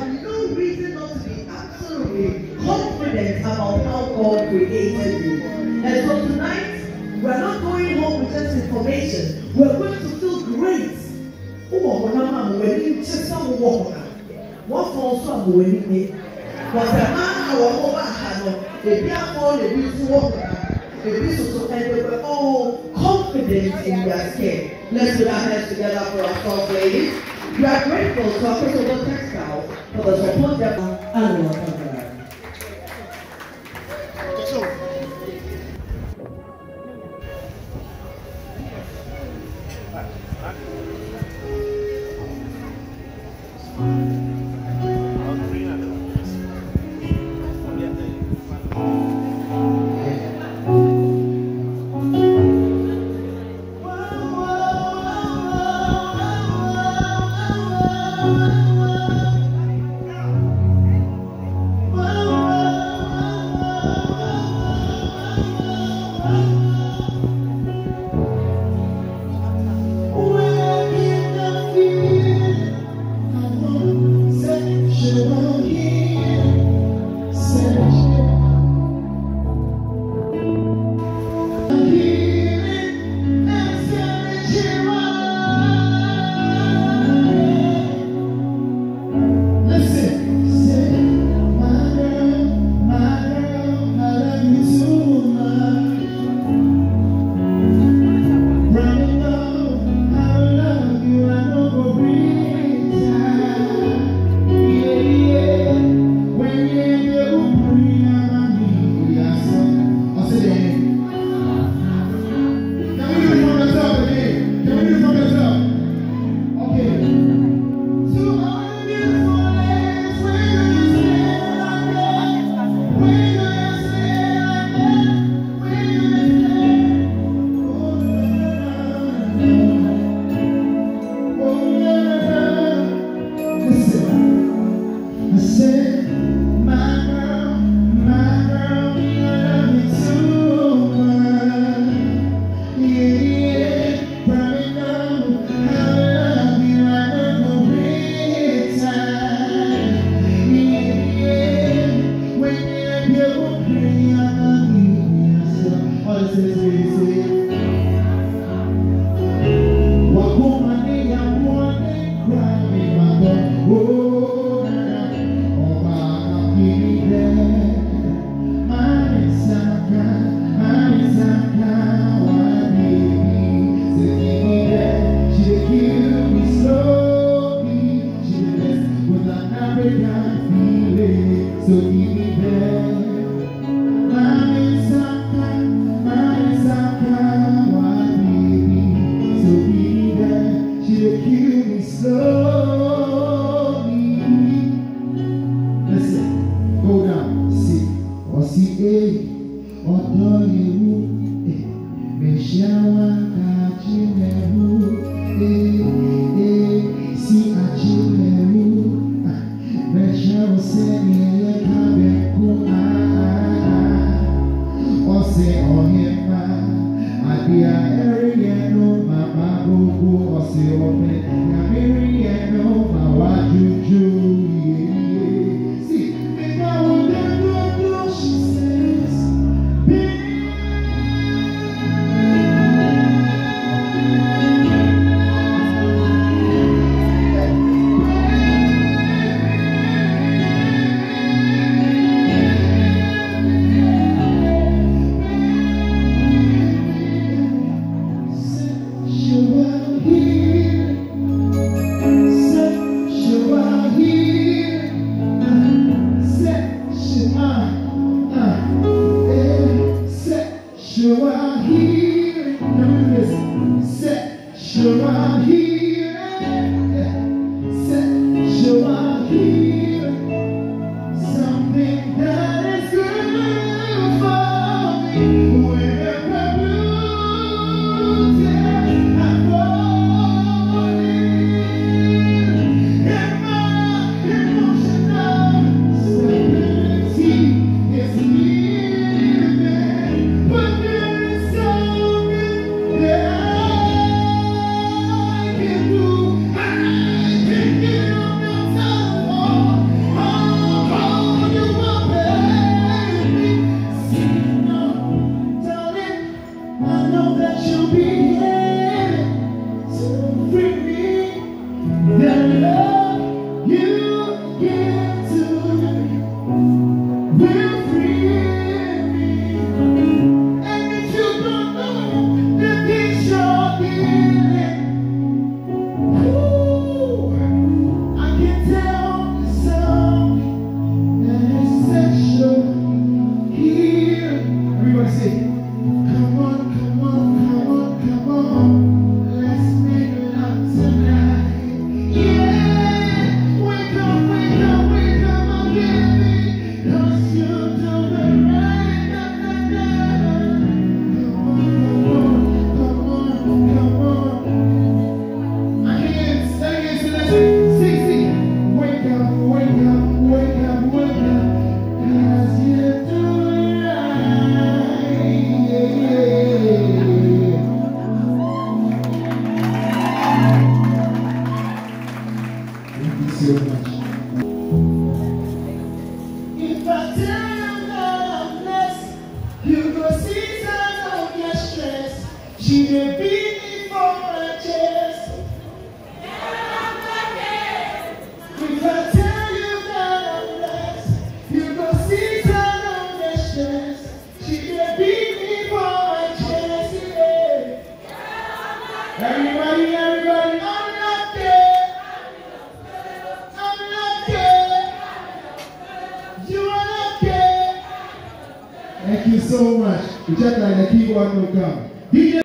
No reason not to be absolutely confident about how God created you. And so tonight, we're not going home with just information. We're going to feel great. What falls from winning? But the man our over had the therefore the beauty walk the beauty and they were all confident in their skin. Let's put our hands together for our first ladies. We are grateful to our Christopher Textiles for the support that and welcome. See, I so much. If I tell you that I'm blessed, you go see that I don't get stressed. She dey beat me for my chest. If I tell you that I'm blessed, you go see that I don't get stressed. She dey beat me for my chest. Yeah. Everybody, I'm lucky. I'm lucky. You are lucky. Thank you so much. We check like the keyboard will come. DJ